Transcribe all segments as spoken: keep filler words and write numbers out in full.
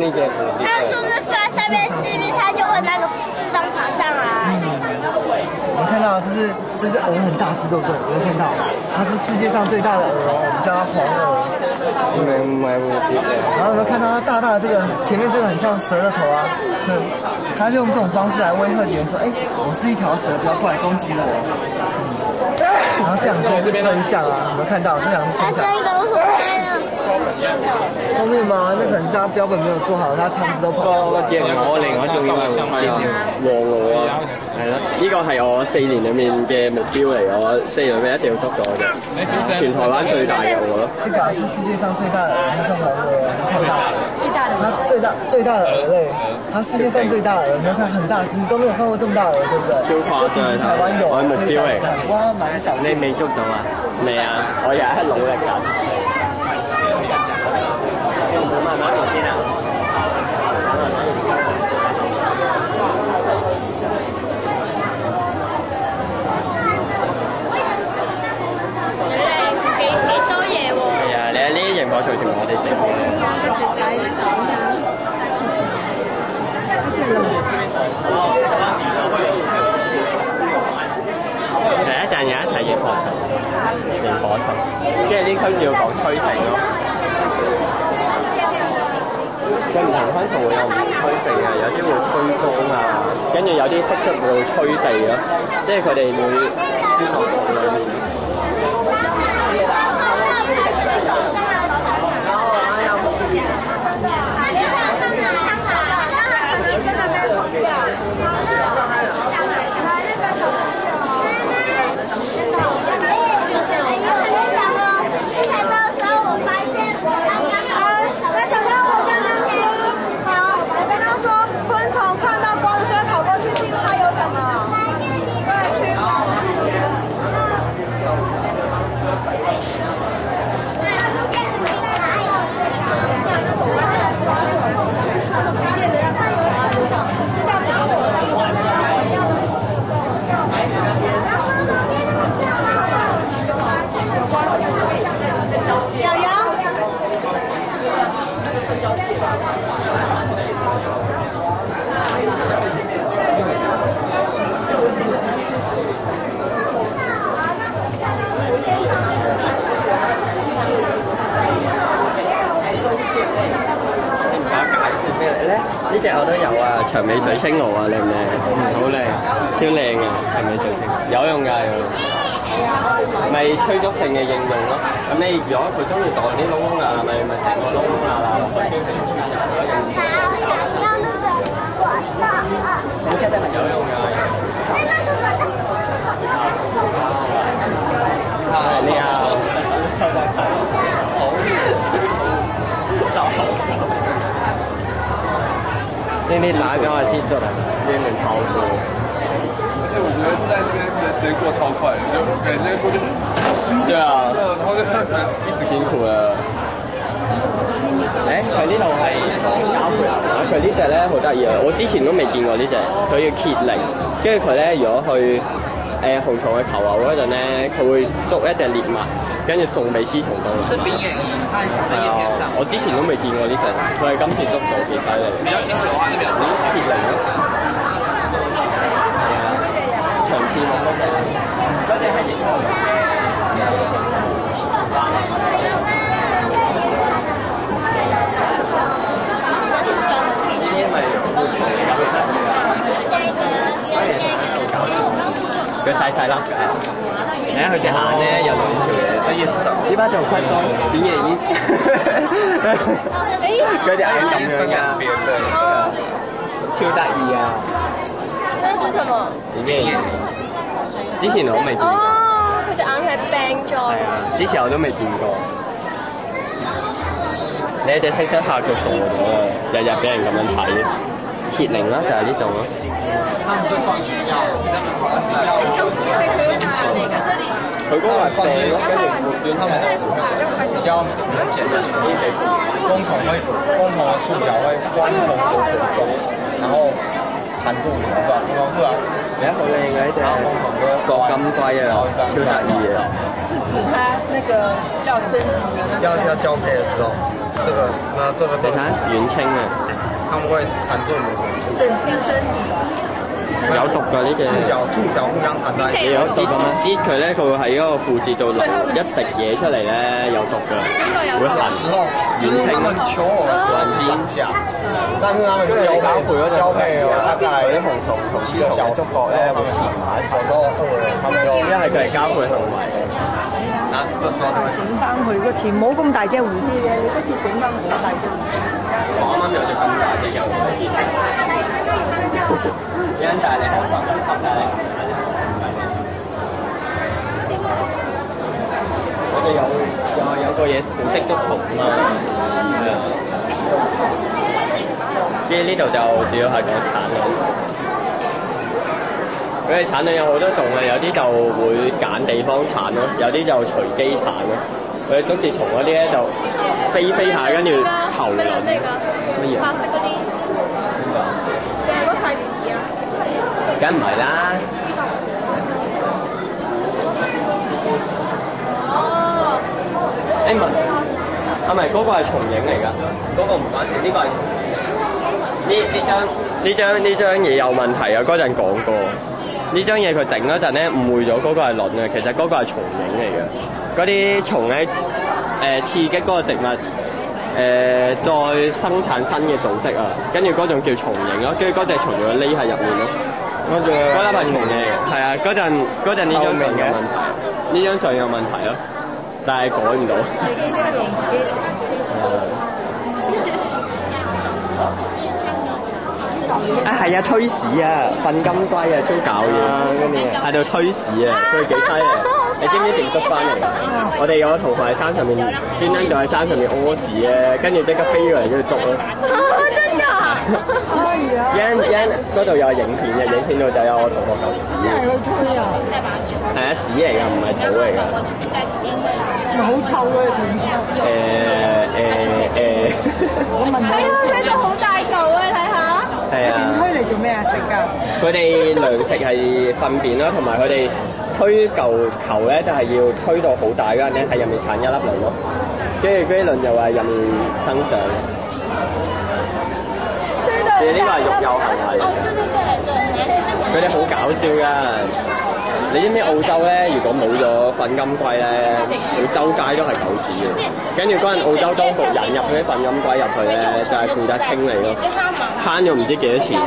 一隻蝴蝶。 它是不是放在上面吸力，它就会那个自動爬上來？ 我们看到这是这是鹅很大只，对不对？有没有看到？它是世界上最大的鹅哦，我们叫它黄鹅。 唔係唔係蝴蝶嚟。 然后有没有看到它大大的这个前面这个很像蛇的头啊？是，它就用这种方式来威吓别人说，哎，我是一条蛇，不要过来攻击我。然后这两只是春象啊，有没有看到？这两只春象。后面嗎？那可能是他標本沒有做好，他腸子都跑出來。 個隻我另外仲以為係黃鵝啊，係咯，呢個係我四年裡面嘅目標嚟，我四年裡面一定要捉咗嘅，全台灣最大嘅鵝咯。 這個是世界上最大的鵝，它叫黃鵝，看到？最大的。它最大最大的鵝類，它世界上最大的鵝，你看很大隻，都沒有看過這麼大的鵝，對不對？ 超誇張！ 台灣有， 我目標嚟。 哇，蠻少見。 你未捉到啊？未啊！我又係努力緊。慢慢嚟先啊！ 幾幾多嘢喎？ 係啊，你喺呢啲螢火蟲全部我哋整嘅。第一站有一睇螢火蟲，螢火蟲，跟住呢區就要講趨勢咯。佢唔同昆蟲會有唔同趨勢嘅，有啲會驅光啊，跟住有啲蟋蟀會吹地咯，即係佢哋會鑽落土裏面。呢隻我都有啊，長尾水青鵡啊，靚唔靚？好靚，超靚嘅長尾水青，有用㗎，有用。咪催足性嘅應用咯。咁你如果佢中意袋啲窿窿啊，咪咪整個窿窿啊落去。咁現在係有用㗎。係你好，好，就好。那你拿给我踢出来，有点超过。 而且我觉得在这边的时间过超快，就感觉过去。 对啊， 然后就一直辛苦啦。誒，佢呢度係交配啊！佢呢隻咧好得意啊！我之前都未見過呢隻，佢叫羯靈。跟住佢咧，如果去誒紅蟲去求偶嗰陣咧，佢會捉一隻獵物，跟住送俾雌蟲當禮。 這邊眼影，它很小的葉片上。 我之前都未見過呢隻，佢係今次捉到幾犀利。 比較清楚嘅話，就比較精羯靈咯。係啊，長翅膀嗰隻，嗰隻係螢火蟲。佢細細粒㗎，你睇佢隻眼咧有兩條嘢，所以呢班做昆裝展現呢，佢隻眼咁樣㗎，超得意啊！ 這是什麼？ 已經之前我未見過。 哦，佢隻眼係病咗。 係啊，之前我都未見過。你隻蟋蟀嚇佢傻咗啦，日日俾人咁樣睇。羯靈啦，就係呢度咯。佢嗰個係病咯，跟住轉他們比較明顯的是因為工蟲會工蟲的觸角會關從口中，然後纏住你，是吧？工蟲樹啊，而家好靚嘅呢隻國金龜啊，超得意嘅。 是指它那個要升級的， 要要交配的時候，這個那這個你睇遠傾啊！ 他們會纏住母蟲。 整隻身體。 有毒㗎呢隻。 觸角觸角互相纏在一起。 有擠擠佢咧，佢會喺嗰個附節度流一直嘢出嚟咧，有毒㗎，會痕。遠清啊， 求偶的時候是上下，但是他們交配交配大概啲紅蟲同呢個小觸角咧會填埋一齊，有時候餓了，他們就一係佢係交配行為。 嗱，嗰時候就會整翻佢個前冇咁大隻蝴蝶嘅，你不如整翻好大隻。 我啱啱有隻咁大隻嘅蝴蝶，一陣大你係發發大你。我哋有有有個嘢款式都重啊，係啊。呢呢度就主要係講產卵。佢哋產卵有好多種嘅，有啲就會揀地方產咯，有啲就隨機產咯。佢哋竹節蟲嗰啲咧就飛飛下，跟住投卵。乜嘢？ 白色嗰啲。定係嗰塊紙啊？ 梗唔係啦。誒問，係咪嗰個係蟲影嚟㗎？嗰、嗰個唔關事，呢、呢個係蟲影。呢呢張呢張呢張嘢有問題啊！嗰陣講過，呢張嘢佢整嗰陣咧誤會咗嗰個係卵嘅，其實嗰個係蟲影嚟嘅。嗰啲蟲咧誒刺激嗰個植物誒、呃、再生產新嘅組織啊，跟住嗰種叫蟲影咯，跟住嗰隻蟲就會匿喺入面咯。嗰隻嗰粒係蟲嚟嘅，係啊！嗰陣嗰陣呢張相有問題，呢張相有問題咯。但係改唔到。啊係啊，推屎啊，瞓金龜啊，超搞嘢，跟住喺度推屎啊，佢幾犀利！你知唔知點捉翻嚟？我哋有個同學喺山上面專登就喺山上面屙屎咧，跟住即刻飛過嚟跟住捉咯。 真㗎？ 因因嗰度有影片嘅，影片度就有我同學嚿屎。 係佢吹啊！ 係啊，屎嚟㗎，唔係土嚟㗎。 咪好臭嘅片。 誒誒誒。 我問係啊，佢度好大嚿啊，睇下。 係啊。 點推嚟做咩啊？食㗎？ 佢哋糧食係糞便啦，同埋佢哋推嚿球咧，就係要推到好大嗰陣咧，喺入面產一粒卵咯。跟住嗰啲卵就話入面生長。你呢個係育幼行為。佢哋好搞笑㗎！你知唔知澳洲咧？如果冇咗糞金龜咧，佢周街都係狗屎嘅。跟住嗰陣澳洲當局引入嗰啲糞金龜入去咧，就係負責清理咯，慳咗唔知幾多錢。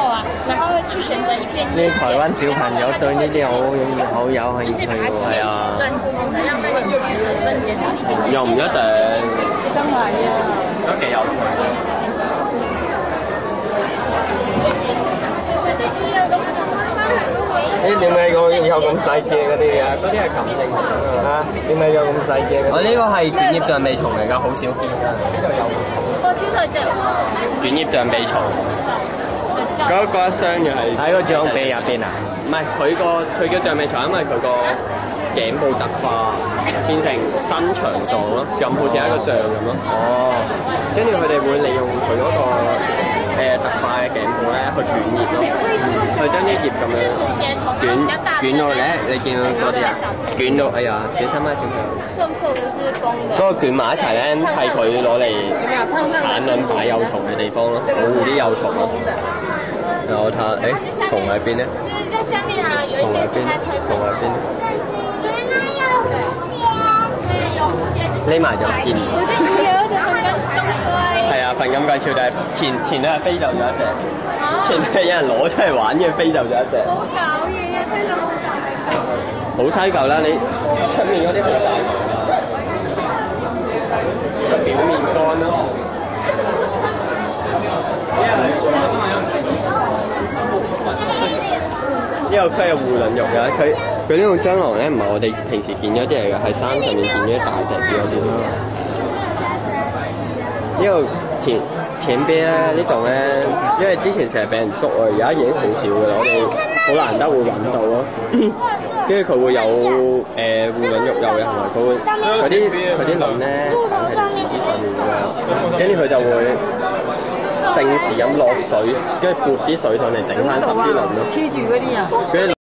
呢台灣小朋友對呢啲好好有興趣喎，係啊。又唔一定。 真係啊！ 都幾有趣。誒點解我有咁細隻嗰啲啊？嗰啲係禽定蟲啊？點解有咁細隻？我呢個係卷葉象鼻蟲嚟㗎，好少見㗎。呢度有。 個超細隻。 卷葉象鼻蟲。嗰嗰一箱就係喺個象鼻入邊啊？唔係，佢個佢叫象鼻蟲，因為佢個頸部突化變成伸長狀咯，咁好似一個象咁咯。哦。跟住佢哋會利用佢嗰個誒突化嘅頸部咧去捲葉咯，去將啲葉咁樣捲捲到咧，你見到嗰啲啊？捲到哎呀，小心啊，小朋友！ 瘦瘦的是公的。 嗰個捲埋一齊咧，係佢攞嚟產卵擺幼蟲嘅地方咯，保護啲幼蟲咯。然後睇下，誒蟲喺邊咧？蟲喺邊？蟲喺邊？匿埋咗見唔到。係啊，糞金龜超大，前前兩日飛走咗一隻，前兩日有人攞出嚟玩嘅飛走咗一隻。 好搞嘢啊！飛到好大嚿。 好細嚿啦，你出面嗰啲好大嚿啦，個表面乾咯。呢個區係護卵肉㗎，佢佢呢種蟑螂咧，唔係我哋平時見嗰啲嚟㗎，係山上面見嗰啲大隻啲嗰啲咯。呢個田田鱉咧，呢種咧，因為之前成日俾人捉啊，而家已經好少㗎啦，我哋好難得會揾到咯。跟住佢會有誒護卵育幼嘅行為，佢會嗰啲佢啲卵咧產喺啲樹枝上面㗎，跟住佢就會定時咁落水，跟住撥啲水上嚟整翻濕啲卵咯。 黐住嗰啲啊！